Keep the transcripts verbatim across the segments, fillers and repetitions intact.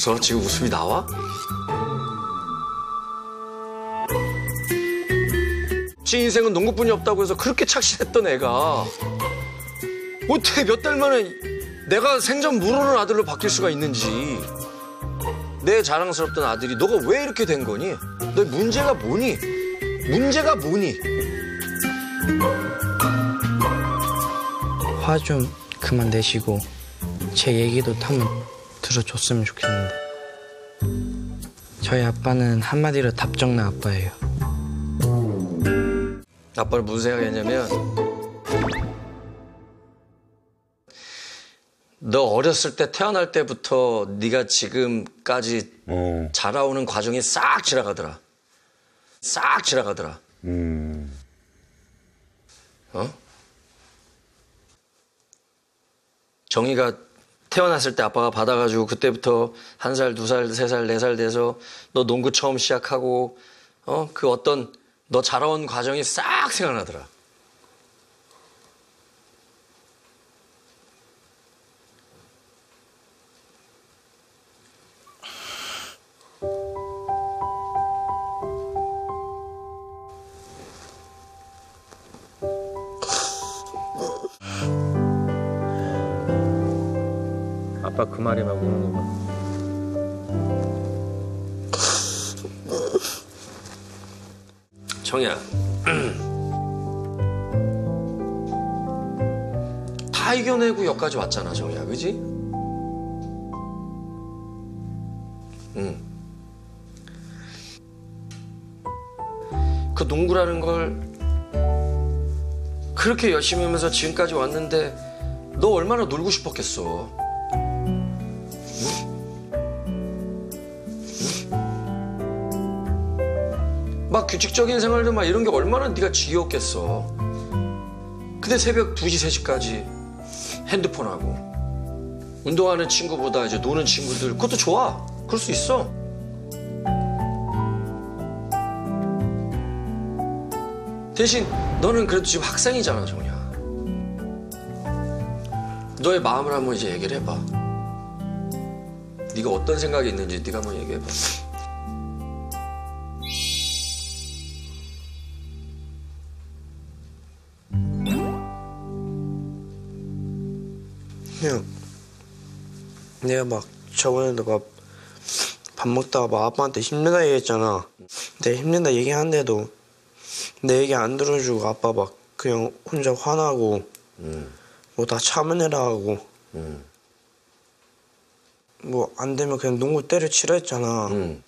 웃어? 지금 웃음이 나와? 지 인생은 농구뿐이 없다고 해서 그렇게 착실했던 애가 어떻게 몇 달 만에 내가 생전 모르는 아들로 바뀔 수가 있는지. 내 자랑스럽던 아들이 너가 왜 이렇게 된 거니? 너 문제가 뭐니? 문제가 뭐니? 화 좀 그만 내시고 제 얘기도 한번 들어줬으면 좋겠는데. 저희 아빠는 한마디로 답정너 아빠예요. 아빠는 무슨 생각했냐면 너 어렸을 때 태어날 때부터 네가 지금까지 어. 자라오는 과정이 싹 지나가더라. 싹 지나가더라. 음. 어? 정희가 태어났을 때 아빠가 받아가지고 그때부터 한 살, 두 살, 세 살, 네 살 돼서 너 농구 처음 시작하고 어? 그 어떤 너 자라온 과정이 싹 생각나더라. 아빠 그 말이 막 우는 거 봐. 정희야. 다 이겨내고 여기까지 왔잖아, 정희야. 그지? 응. 그 농구라는 걸 그렇게 열심히 하면서 지금까지 왔는데 너 얼마나 놀고 싶었겠어. 막 규칙적인 생활도 막 이런 게 얼마나 네가 지겹겠어. 근데 새벽 두 시, 세 시까지 핸드폰하고 운동하는 친구보다 이제 노는 친구들 그것도 좋아. 그럴 수 있어. 대신 너는 그래도 지금 학생이잖아, 정이야. 너의 마음을 한번 이제 얘기를 해봐. 네가 어떤 생각이 있는지 네가 한번 얘기해봐. 그냥 내가 막 저번에도 막 밥 먹다가 막 아빠한테 힘들다 얘기했잖아. 내가 힘들다 얘기하는데도 내 얘기 안 들어주고 아빠 막 그냥 혼자 화나고 음. 뭐 다 참으내라 하고 음. 뭐 안 되면 그냥 농구 때려치라 했잖아. 음.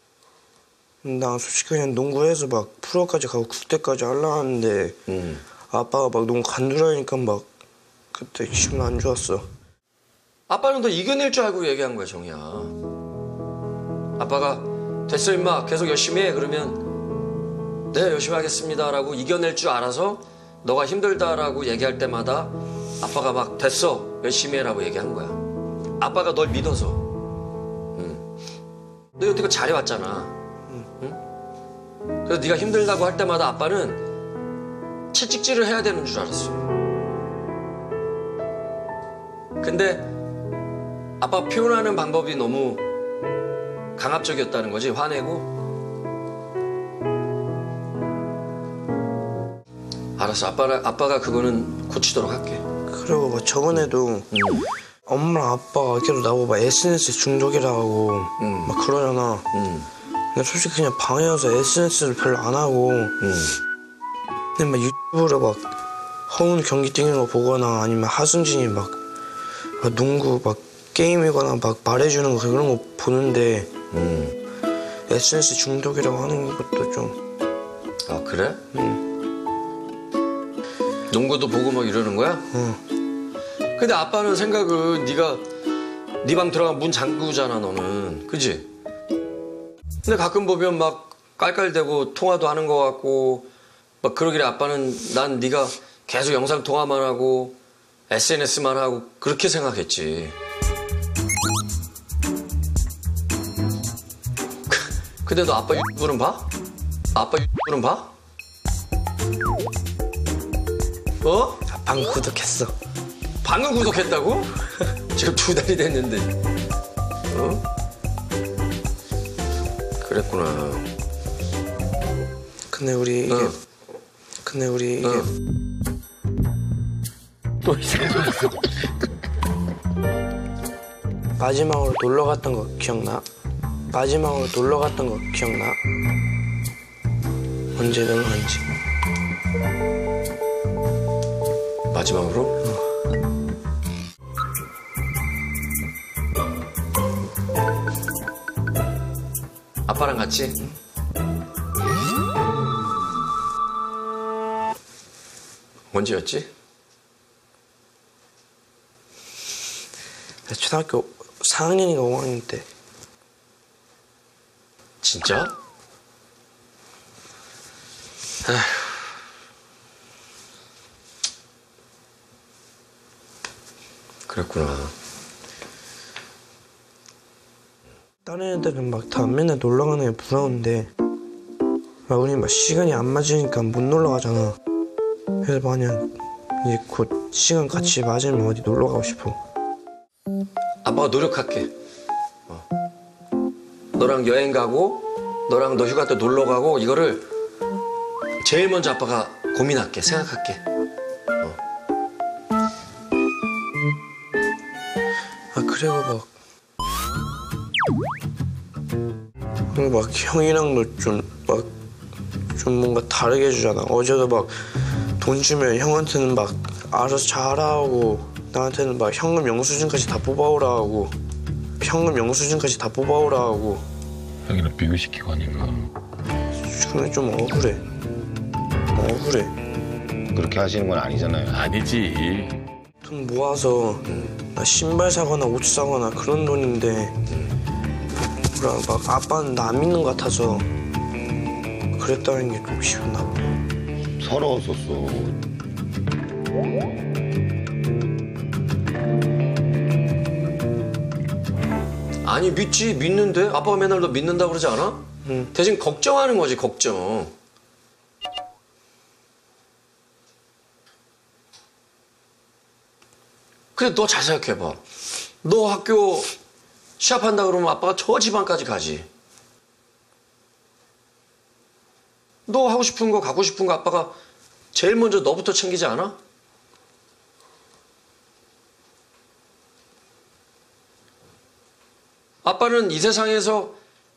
나 솔직히 그냥 농구해서 막 프로까지 가고 국대까지 하려 하는데 음. 아빠가 막 농구 간두라니까 막 그때 기분 안 좋았어. 아빠는 너 이겨낼 줄 알고 얘기한 거야, 정이야. 아빠가 됐어 임마 계속 열심히 해 그러면 네 열심히 하겠습니다라고 이겨낼 줄 알아서 너가 힘들다라고 얘기할 때마다 아빠가 막 됐어 열심히 해라고 얘기한 거야. 아빠가 널 믿어서. 응. 너 여태껏 잘해왔잖아. 응. 응? 그래서 네가 힘들다고 할 때마다 아빠는 채찍질을 해야 되는 줄 알았어. 근데 아빠 표현하는 방법이 너무 강압적이었다는 거지. 화내고. 알았어. 아빠가, 아빠가 그거는 고치도록 할게. 그리고 막 저번에도 응. 엄마랑 아빠가 계속 나보고 막 에스엔에스 중독이라고 응. 막 그러잖아. 응. 근데 솔직히 그냥 방에 와서 에스엔에스를 별로 안 하고 응. 근데 막 유튜브로 막 허운 경기 뛰는 거 보거나 아니면 하승진이 막, 막 농구 막 게임이거나 막 말해주는 거 그런 거 보는데 음. 에스엔에스 중독이라고 하는 것도 좀. 아 그래? 응. 농구도 보고 막 이러는 거야? 응. 근데 아빠는 생각은 네가 네 방 들어가면 문 잠그잖아 너는. 그지? 근데 가끔 보면 막 깔깔대고 통화도 하는 거 같고 막 그러길래 아빠는 난 네가 계속 영상 통화만 하고 에스엔에스만 하고 그렇게 생각했지. 근데 너 아빠 유튜브는 봐? 아빠 유튜브는 봐? 어? 아, 방금 구독했어. 방금 구독했다고? 지금 두 달이 됐는데. 어? 그랬구나. 근데 우리 이게 어. 근데 우리 이게 어. 또 시작했어. 마지막으로 놀러 갔던 거 기억나? 마지막으로 놀러 갔던 거 기억나? 언제 놀러 갔지? 마지막으로? 아빠랑 같이? 언제였지? 나 초등학교 사 학년인가 오 학년 때. 진짜? 에휴. 그랬구나. 다른 애들은 막 다 맨날 놀러 가는 게 부러운데 막 우리 막 시간이 안 맞으니까 못 놀러 가잖아. 그래서 만약 이제 곧 시간 같이 맞으면 어디 놀러 가고 싶어. 아빠가 노력할게. 어. 너랑 여행 가고 너랑 너 휴가 때 놀러 가고 이거를 제일 먼저 아빠가 고민할게. 생각할게. 아 그리고 막 그리고 막 형이랑도 좀 막 좀 뭔가 다르게 해주잖아. 어제도 막 돈 주면 형한테는 막 알아서 잘하고 나한테는 막 현금 영수증까지 다 뽑아오라 하고 현금 영수증까지 다 뽑아오라 하고. 여기는 비교시키고 하니까. 그게 좀 억울해. 억울해. 그렇게 하시는 건 아니잖아요. 아니지. 돈 모아서 나 신발 사거나 옷 사거나 그런 돈인데 뭐라 막 아빠는 나 안 믿는 것 같아서 그랬다는 게 좀 싫나 봐. 서러웠었어. 아니 믿지 믿는데 아빠가 맨날 너 믿는다고 그러지 않아? 응. 대신 걱정하는 거지 걱정. 근데 너 잘 생각해봐. 너 학교 시합한다 그러면 아빠가 저 지방까지 가지. 너 하고 싶은 거 가고 싶은 거 아빠가 제일 먼저 너부터 챙기지 않아? 아빠는 이 세상에서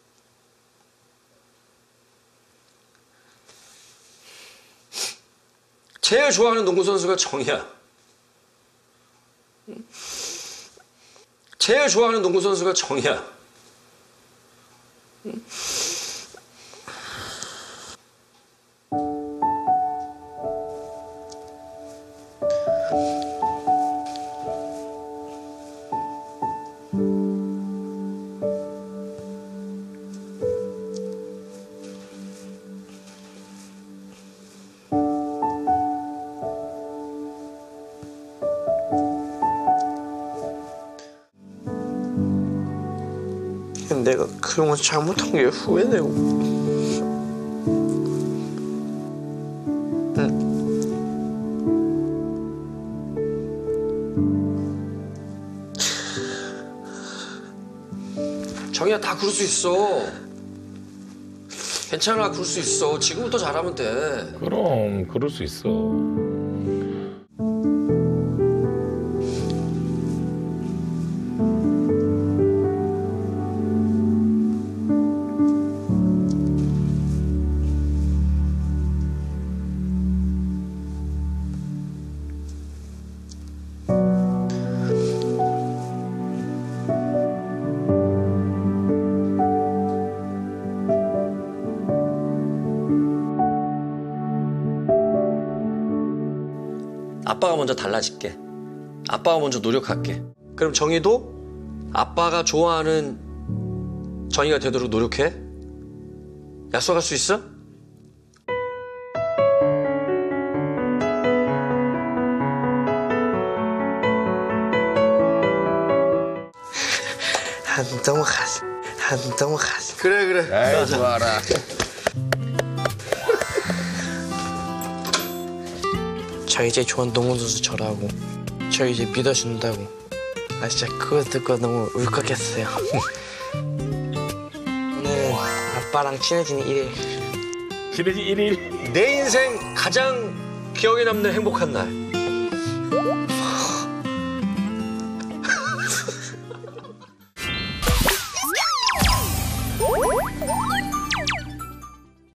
제일 좋아하는 농구 선수가 정이야. 제일 좋아하는 농구 선수가 정이야. 내가 그런 거 잘못한 게 후회되고. 응. 정이야 다 그럴 수 있어. 괜찮아 그럴 수 있어. 지금부터 잘하면 돼. 그럼 그럴 수 있어. 아빠가 먼저 달라질게. 아빠가 먼저 노력할게. 그럼 정희도 아빠가 좋아하는 정희가 되도록 노력해? 약속할 수 있어? 안 넘어가지. 안 넘어가지. 그래 그래. 아이 좋아라. 저 이제 좋아하는 농구 선수 저라고. 저 이제 믿어준다고. 아 진짜 그거 듣고 너무 울컥했어요. 오늘은 아빠 아빠랑 친해지는 일 일. 친해지 일 일. 내 인생 가장 기억에 남는 행복한 날.